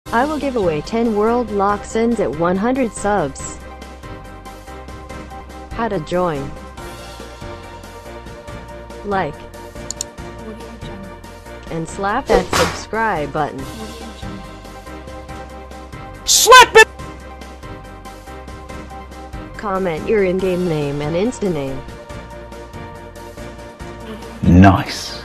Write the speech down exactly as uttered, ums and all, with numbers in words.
I will give away ten World Lock Sins at one hundred subs. How to join? Like and slap that subscribe button. Slap it! Comment your in-game name and Insta name. Nice.